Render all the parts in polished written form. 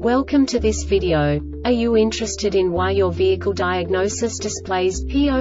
Welcome to this video. Are you interested in why your vehicle diagnosis displays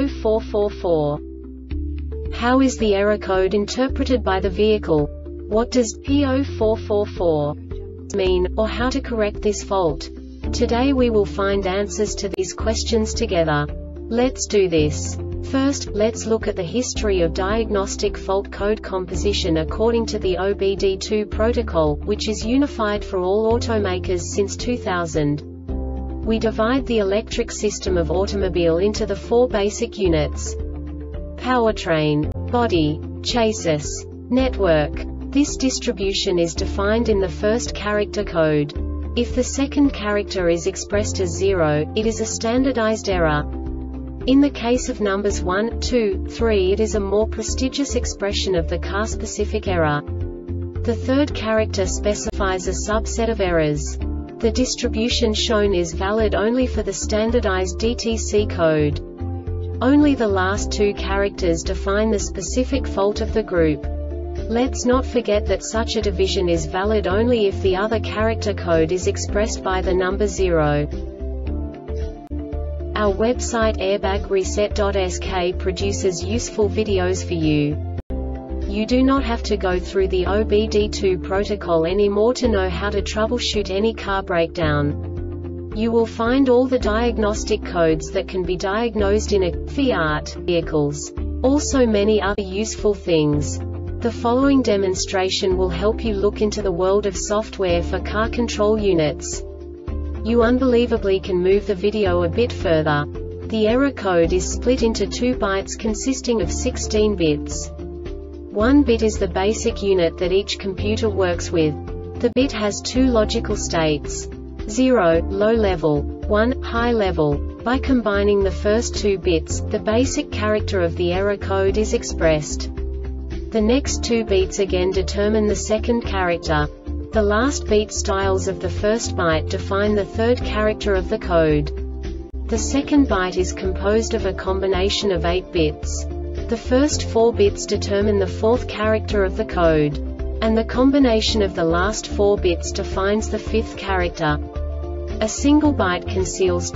P0444? How is the error code interpreted by the vehicle? What does P0444 mean, or how to correct this fault? Today we will find answers to these questions together. Let's do this. First, let's look at the history of diagnostic fault code composition according to the OBD2 protocol, which is unified for all automakers since 2000. We divide the electric system of automobile into the four basic units: powertrain, body, chassis, network. This distribution is defined in the first character code. If the second character is expressed as 0, it is a standardized error. In the case of numbers 1, 2, 3, it is a more prestigious expression of the car-specific error. The third character specifies a subset of errors. The distribution shown is valid only for the standardized DTC code. Only the last two characters define the specific fault of the group. Let's not forget that such a division is valid only if the other character code is expressed by the number 0. Our website airbagreset.sk produces useful videos for you. You do not have to go through the OBD2 protocol anymore to know how to troubleshoot any car breakdown. You will find all the diagnostic codes that can be diagnosed in a Fiat vehicles. Also many other useful things. The following demonstration will help you look into the world of software for car control units. You unbelievably can move the video a bit further. The error code is split into 2 bytes consisting of 16 bits. 1 bit is the basic unit that each computer works with. The bit has 2 logical states: 0, low level, 1, high level. By combining the first 2 bits, the basic character of the error code is expressed. The next 2 beats again determine the second character. The last beat styles of the first byte define the third character of the code. The second byte is composed of a combination of 8 bits. The first 4 bits determine the fourth character of the code. And the combination of the last 4 bits defines the fifth character. A single byte conceals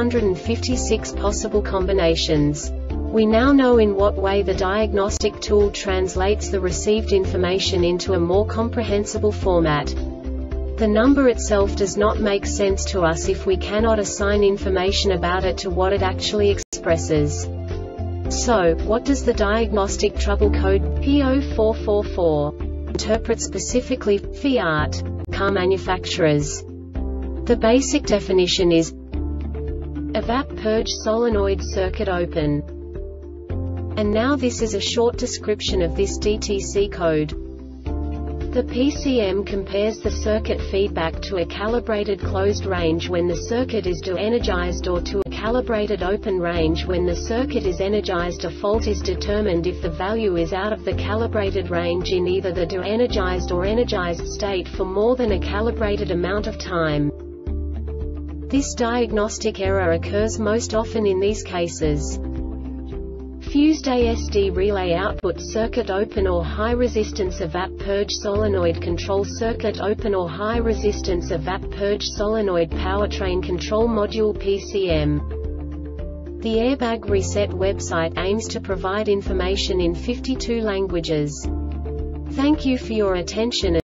256 possible combinations. We now know in what way the diagnostic tool translates the received information into a more comprehensible format. The number itself does not make sense to us if we cannot assign information about it to what it actually expresses. So, what does the diagnostic trouble code P0444 interpret specifically for Fiat car manufacturers? The basic definition is evap purge solenoid circuit open. And now this is a short description of this DTC code. The PCM compares the circuit feedback to a calibrated closed range when the circuit is de-energized or to a calibrated open range when the circuit is energized. A fault is determined if the value is out of the calibrated range in either the de-energized or energized state for more than a calibrated amount of time. This diagnostic error occurs most often in these cases: fused ASD relay output circuit open or high resistance evap purge solenoid control circuit open or high resistance evap purge solenoid powertrain control module PCM. The Airbag Reset website aims to provide information in 52 languages. Thank you for your attention.